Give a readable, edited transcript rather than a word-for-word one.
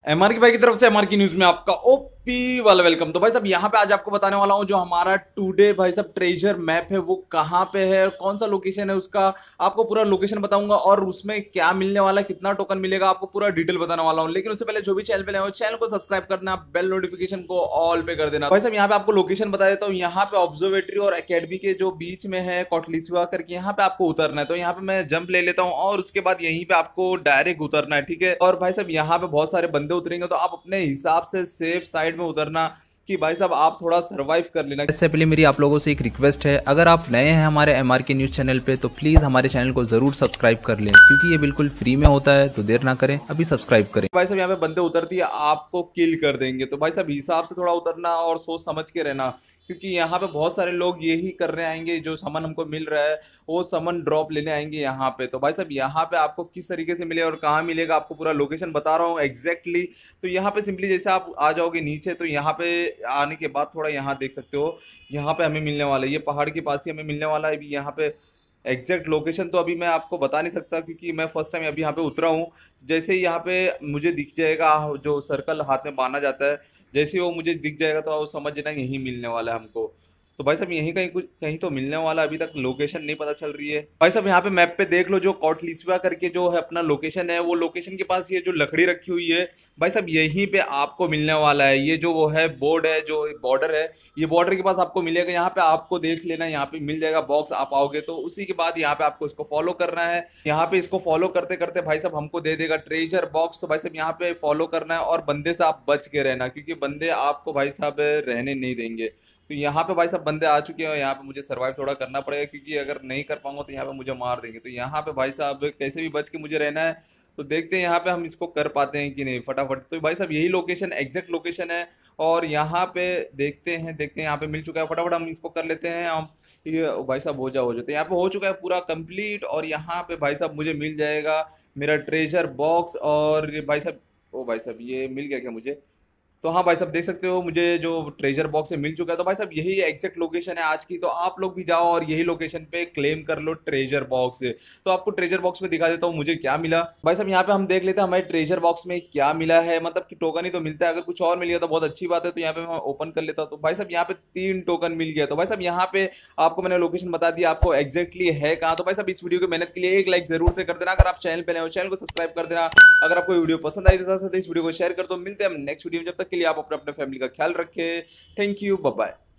MR की भाई की तरफ से एमआर की न्यूज में आपका ओपी वाला वेलकम। तो भाई साहब यहाँ पे आज आपको बताने वाला हूँ जो हमारा टुडे भाई साहब ट्रेजर मैप है वो कहाँ पे है, कौन सा लोकेशन है उसका। आपको पूरा लोकेशन बताऊंगा और उसमें क्या मिलने वाला है, कितना टोकन मिलेगा, आपको पूरा डिटेल बताने वाला हूँ। लेकिन उससे पहले जो भी चैनल पे नए हो चैनल को सब्सक्राइब करना, बेल नोटिफिकेशन को ऑल पे कर देना। भाई साहब यहाँ पे आपको लोकेशन बता देता हूँ। यहाँ पे ऑब्जर्वेटरी और एकेडमी के जो बीच में है कोटलिसुआ करके, यहाँ पे आपको उतरना है। तो यहाँ पे मैं जंप ले लेता हूँ और उसके बाद यहीं पे आपको डायरेक्ट उतरना है, ठीक है। और भाई साहब यहाँ पे बहुत सारे बंदे उतरेंगे तो आप अपने हिसाब से सेफ साइड में उतरना कि भाई साहब आप थोड़ा सरवाइव कर लेना। इससे पहले मेरी आप लोगों से एक रिक्वेस्ट है, अगर आप नए हैं हमारे एमआर के न्यूज़ चैनल पे तो प्लीज़ हमारे चैनल को ज़रूर सब्सक्राइब कर लें, क्योंकि ये बिल्कुल फ्री में होता है। तो देर ना करें, अभी सब्सक्राइब करें। भाई साहब यहाँ पे बंदे उतरती है आपको किल कर देंगे, तो भाई साहब हिसाब से थोड़ा उतरना और सोच समझ के रहना, क्योंकि यहाँ पे बहुत सारे लोग यही करने आएंगे। जो सामान हमको मिल रहा है वो सामान ड्रॉप लेने आएंगे यहाँ पे। तो भाई साहब यहाँ पे आपको किस तरीके से मिले और कहाँ मिलेगा आपको पूरा लोकेशन बता रहा हूँ एग्जैक्टली। तो यहाँ पे सिंपली जैसे आप आ जाओगे नीचे तो यहाँ पे आने के बाद थोड़ा यहाँ देख सकते हो, यहाँ पे हमें मिलने वाला है, ये पहाड़ के पास ही हमें मिलने वाला है। अभी यहाँ पे एग्जैक्ट लोकेशन तो अभी मैं आपको बता नहीं सकता क्योंकि मैं फर्स्ट टाइम अभी यहाँ पे उतरा हूँ। जैसे ही यहाँ पे मुझे दिख जाएगा जो सर्कल हाथ में बांधा जाता है, जैसे ही वो मुझे दिख जाएगा तो आप समझ जाना यहीं मिलने वाला है हमको। तो भाई साहब यहीं कहीं कुछ कहीं तो मिलने वाला है, अभी तक लोकेशन नहीं पता चल रही है। भाई साहब यहाँ पे मैप पे देख लो, जो कोटलिसुआ करके जो है अपना लोकेशन है, वो लोकेशन के पास ये जो लकड़ी रखी हुई है भाई साहब यहीं पे आपको मिलने वाला है। ये जो वो है बोर्ड है, जो बॉर्डर है, ये बॉर्डर के पास आपको मिलेगा। यहाँ पे आपको देख लेना, यहाँ पे मिल जाएगा बॉक्स, आप आओगे तो उसी के बाद यहाँ पे आपको इसको फॉलो करना है। यहाँ पे इसको फॉलो करते करते भाई साहब हमको दे देगा ट्रेजर बॉक्स। तो भाई साहब यहाँ पे फॉलो करना है और बंदे से आप बच के रहना, क्योंकि बंदे आपको भाई साहब रहने नहीं देंगे। तो यहाँ पे भाई साहब बंदे आ चुके हैं, यहाँ पे मुझे सरवाइव थोड़ा करना पड़ेगा क्योंकि अगर नहीं कर पाऊंगा तो यहाँ पे मुझे मार देंगे। तो यहाँ पे भाई साहब कैसे भी बच के मुझे रहना है। तो देखते हैं यहाँ पे हम इसको कर पाते हैं कि नहीं फटाफट। तो भाई साहब यही लोकेशन एग्जैक्ट लोकेशन है और यहाँ पे देखते हैं यहाँ पे मिल चुका है। फटाफट हम इसको कर लेते हैं हम। ये भाई साहब हो जाते हैं, यहाँ पे हो चुका है पूरा कंप्लीट। और यहाँ पे भाई साहब मुझे मिल जाएगा मेरा ट्रेजर बॉक्स। और भाई साहब ओ भाई साहब ये मिल गया क्या मुझे? तो हाँ भाई साहब देख सकते हो मुझे जो ट्रेजर बॉक्स से मिल चुका है। तो भाई साहब यही एग्जैक्ट लोकेशन है आज की। तो आप लोग भी जाओ और यही लोकेशन पे क्लेम कर लो ट्रेजर बॉक्स से। तो आपको ट्रेजर बॉक्स में दिखा देता हूँ मुझे क्या मिला। भाई साहब यहाँ पे हम देख लेते हैं हमारे ट्रेजर बॉक्स में क्या मिला है, मतलब कि टोकन ही तो मिलता है। अगर कुछ और मिल गया तो बहुत अच्छी बात है। तो यहाँ पे मैं ओपन कर लेता हूँ। तो भाई साहब यहाँ पे 3 टोकन मिल गया। तो भाई साहब यहाँ पे आपको मैंने लोकेशन बता दिया, आपको एग्जैक्टली है कहाँ। तो भाई साहब इस वीडियो की मेहनत के लिए एक लाइक जरूर से कर देना। अगर आप चैनल पे नए हो चैनल को सब्सक्राइब कर देना। अगर आपको वीडियो पसंद आई तो साथ साथ इस वीडियो को शेयर कर दो। मिलते हैं हम नेक्स्ट वीडियो में, जब तक के लिए आप अपने अपने फैमिली का ख्याल रखें। Thank you, bye bye.